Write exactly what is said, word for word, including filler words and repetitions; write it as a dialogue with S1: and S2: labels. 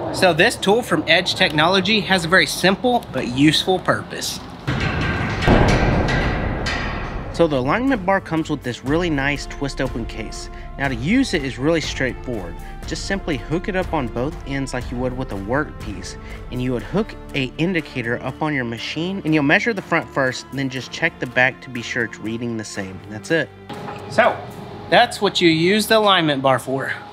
S1: So this tool from Edge Technology has a very simple but useful purpose. So the alignment bar comes with this really nice twist open case. Now to use it is really straightforward. Just simply hook it up on both ends like you would with a work piece, and you would hook a indicator up on your machine, and you'll measure the front first, then just check the back to be sure it's reading the same. That's it. So that's what you use the alignment bar for.